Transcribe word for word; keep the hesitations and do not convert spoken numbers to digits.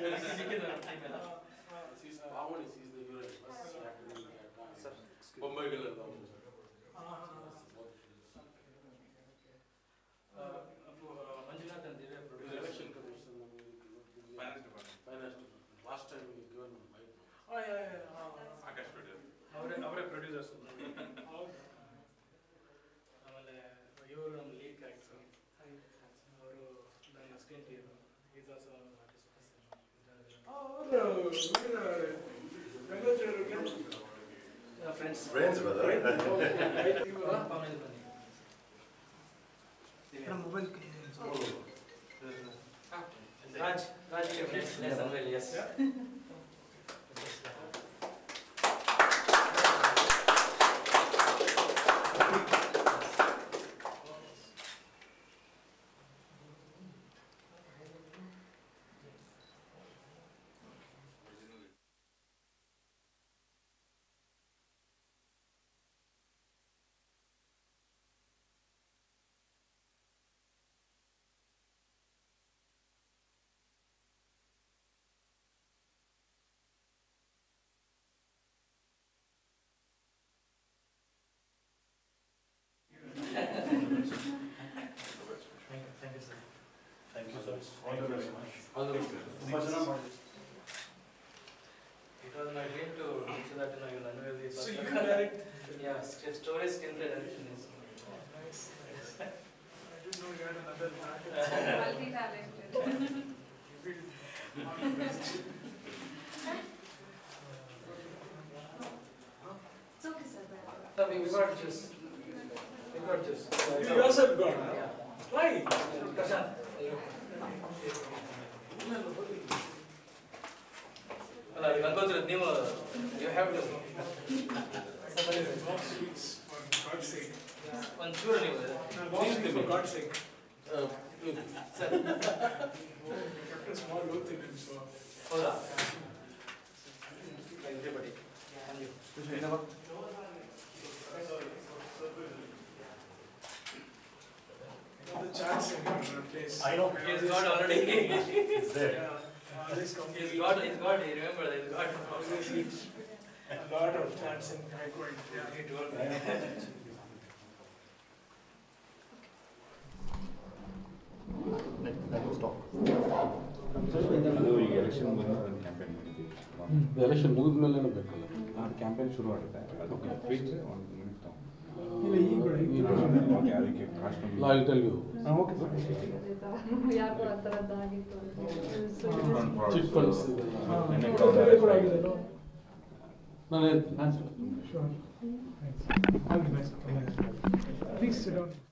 She's Pavani, she's the heroine. She acted in Bombay Girl. Manjunath and Divya produced. Election Commission. Finance department. Finance department. Last time we given white. Oh yeah, yeah. Akash producer. ಅವರೇ ಅವರೇ producers. ಆಮೇಲೆ ಇವರು ನಮ್ಮ lead character. ಅವರು ನನ್ನ assistant hero. Is also artist. ಅವರು friends. Friends, brother. Mobile. Raj, Raj, yes, yes, well, yes. Thank you, sir. Thank you, sir. All the very much. All the best. It was my dream to so that you know you'll unveil the. So you can direct? Yeah, story screenplay direction is. Nice. I didn't know you had another talent. Multi-talented. It's okay, sir. No, we got juice. We got juice. You yourself got, huh? Yeah. Why? Prashant. ಅಲ್ಲ ಈಗ ಅನ್ಕೋತಿರೋದು ನೀವು you have to No sweets, for God's sake. ಒಂದು ಚೂರು ನೀವು No sweets, for God's sake. ಸರ್ Kept a small oath in him, so. ಹೌದಾ everybody thank you The chance in your place. I know. He's got already. It's there. Yeah, always come. He's got, he's got, he remember that he's got. Always eat a lot of chance in high quality. Yeah, he told me. Let us talk. ಅದು ಈಗ election ಬಂದು ಅದನ್ನು campaign ಮಾಡಿದ್ದೀವಿ. Election ಮುಗಿದ ಮೇಲೆ ಬೇಕಲ್ಲ ಅದು campaign ಶುರು ಆಗುತ್ತೆ ಅದಕ್ಕೆ ಸ್ಪೀಚ್ ಒಂದು ಮಿನಿಟ್ ತಗೊಂಡು ಇಲ್ಲ ಈಗ ಓಕೆ ಅದಕ್ಕೆ cost I tell you okay ಯಾರು ಕೂಡ ಆ ಥರದ್ದಾಗಿತ್ತು ಚಿಟ್ ಫಂಡ್ಸ್ ನಾನು Sure. Thanks. All the best. Please sit down.